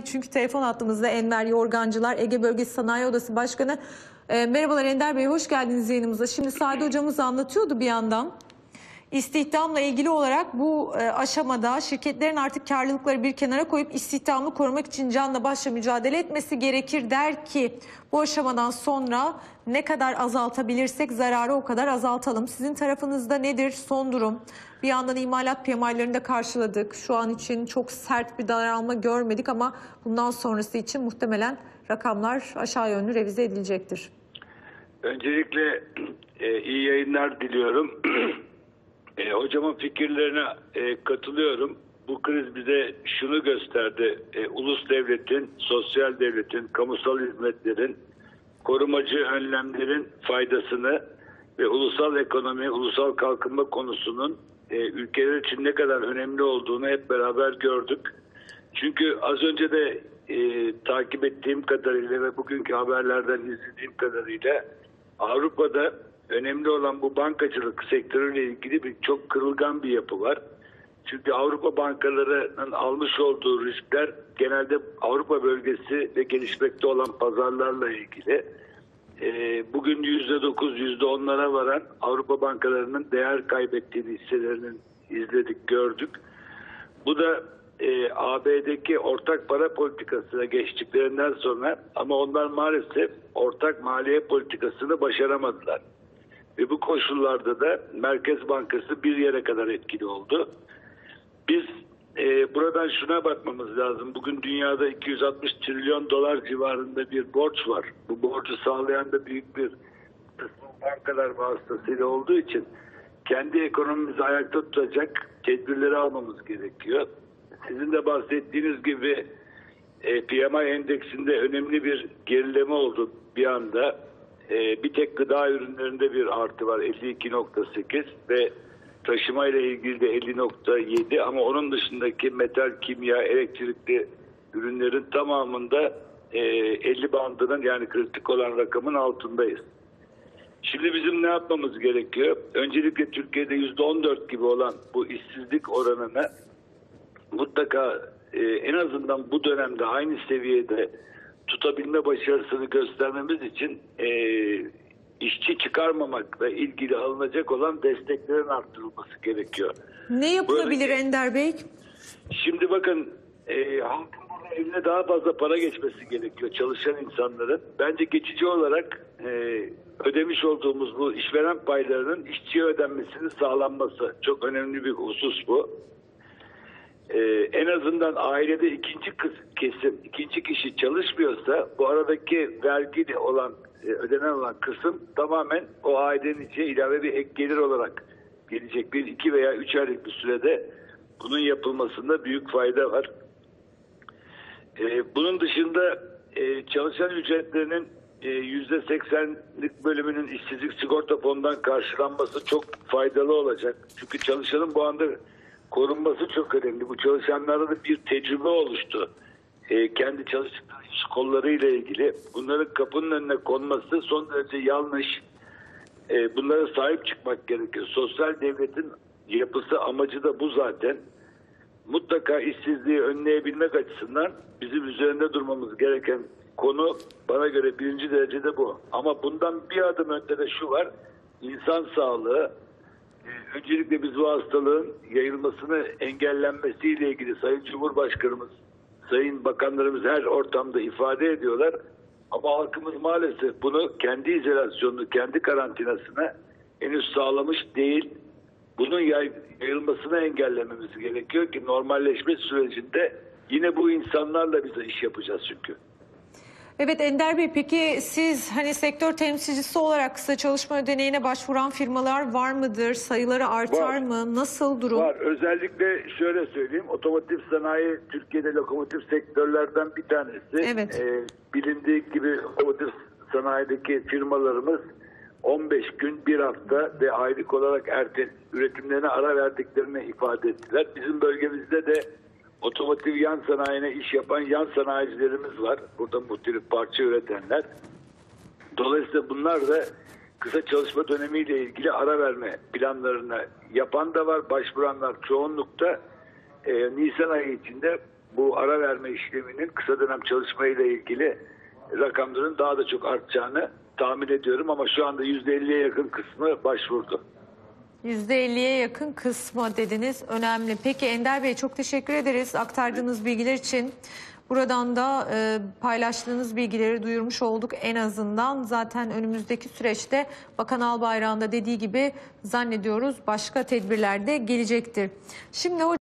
Çünkü telefon hattımızda Enver Yorgancılar, Ege Bölgesi Sanayi Odası Başkanı. Merhabalar Ender Bey, hoş geldiniz yayınımıza. Şimdi Sadi hocamız anlatıyordu bir yandan. İstihdamla ilgili olarak bu aşamada şirketlerin artık karlılıkları bir kenara koyup istihdamı korumak için canla başla mücadele etmesi gerekir der ki bu aşamadan sonra ne kadar azaltabilirsek zararı o kadar azaltalım. Sizin tarafınızda nedir son durum? Bir yandan imalat PMI'lerini de karşıladık. Şu an için çok sert bir daralma görmedik ama bundan sonrası için muhtemelen rakamlar aşağı yönlü revize edilecektir. Öncelikle iyi yayınlar diliyorum. Hocamın fikirlerine katılıyorum. Bu kriz bize şunu gösterdi. Ulus devletin, sosyal devletin, kamusal hizmetlerin, korumacı önlemlerin faydasını ve ulusal ekonomi, ulusal kalkınma konusunun ülkeler için ne kadar önemli olduğunu hep beraber gördük. Çünkü az önce de takip ettiğim kadarıyla ve bugünkü haberlerden izlediğim kadarıyla Avrupa'da önemli olan bu bankacılık sektörüyle ilgili çok kırılgan bir yapı var. Çünkü Avrupa bankalarının almış olduğu riskler genelde Avrupa bölgesi ve gelişmekte olan pazarlarla ilgili. Bugün %9, %10'lara varan Avrupa bankalarının değer kaybettiğini hisselerinin izledik, gördük. Bu da AB'deki ortak para politikasına geçtiklerinden sonra ama onlar maalesef ortak maliye politikasını başaramadılar. Ve bu koşullarda da Merkez Bankası bir yere kadar etkili oldu. Biz buradan şuna bakmamız lazım. Bugün dünyada 260 trilyon dolar civarında bir borç var. Bu borcu sağlayan da büyük bir kısmı bankalar vasıtasıyla olduğu için kendi ekonomimizi ayakta tutacak tedbirleri almamız gerekiyor. Sizin de bahsettiğiniz gibi PMI endeksinde önemli bir gerileme oldu bir anda. Bir tek gıda ürünlerinde bir artı var 52.8 ve taşıma ile ilgili de 50.7 ama onun dışındaki metal, kimya, elektrikli ürünlerin tamamında 50 bandının yani kritik olan rakamın altındayız. Şimdi bizim ne yapmamız gerekiyor? Öncelikle Türkiye'de %14 gibi olan bu işsizlik oranını mutlaka en azından bu dönemde aynı seviyede tutabilme başarısını göstermemiz için işçi çıkarmamakla ilgili alınacak olan desteklerin arttırılması gerekiyor. Ne yapılabilir Ender Bey? Şimdi bakın halkın burada eline daha fazla para geçmesi gerekiyor çalışan insanların. Bence geçici olarak ödemiş olduğumuz bu işveren paylarının işçiye ödenmesinin sağlanması çok önemli bir husus bu. En azından ailede ikinci kişi çalışmıyorsa bu aradaki vergi olan ödenen olan kısım tamamen o ailenin içine ilave bir ek gelir olarak gelecek. 2 veya 3 aylık bir sürede bunun yapılmasında büyük fayda var. Bunun dışında çalışan ücretlerinin %80'lik bölümünün işsizlik sigorta fonundan karşılanması çok faydalı olacak. Çünkü çalışanın bu anda korunması çok önemli. Bu çalışanlarda da bir tecrübe oluştu. Kendi çalıştıkları iş kollarıyla ilgili. Bunların kapının önüne konması son derece yanlış. Bunlara sahip çıkmak gerekiyor. Sosyal devletin yapısı, amacı da bu zaten. Mutlaka işsizliği önleyebilmek açısından bizim üzerinde durmamız gereken konu bana göre birinci derecede bu. Ama bundan bir adım önde de şu var. İnsan sağlığı. Öncelikle biz bu hastalığın yayılmasını engellenmesiyle ilgili Sayın Cumhurbaşkanımız, Sayın Bakanlarımız her ortamda ifade ediyorlar. Ama halkımız maalesef bunu kendi izolasyonunu, kendi karantinasına henüz sağlamış değil. Bunun yayılmasını engellememiz gerekiyor ki normalleşme sürecinde yine bu insanlarla biz iş yapacağız çünkü. Evet Ender Bey, peki siz hani sektör temsilcisi olarak kısa çalışma ödeneğine başvuran firmalar var mıdır? Sayıları artar mı? Nasıl durum? Var. Özellikle şöyle söyleyeyim. Otomotiv sanayi Türkiye'de lokomotif sektörlerden bir tanesi. Evet. Bilindiği gibi otomotiv sanayideki firmalarımız 15 gün, bir hafta ve aylık olarak üretimlerine ara verdiklerini ifade ettiler. Bizim bölgemizde de otomotiv yan sanayine iş yapan yan sanayicilerimiz var. Burada muhtelif parça üretenler. Dolayısıyla bunlar da kısa çalışma dönemiyle ilgili ara verme planlarını yapan da var. Başvuranlar çoğunlukta Nisan ayı içinde bu ara verme işleminin kısa dönem çalışmayla ilgili rakamların daha da çok artacağını tahmin ediyorum ama şu anda %50'ye yakın kısmı başvurdu. %50'ye yakın kısmı dediniz. Önemli. Peki Ender Bey, çok teşekkür ederiz aktardığınız bilgiler için. Buradan da paylaştığınız bilgileri duyurmuş olduk en azından. Zaten önümüzdeki süreçte Bakan Albayrak'ın da dediği gibi zannediyoruz başka tedbirler de gelecektir. Şimdi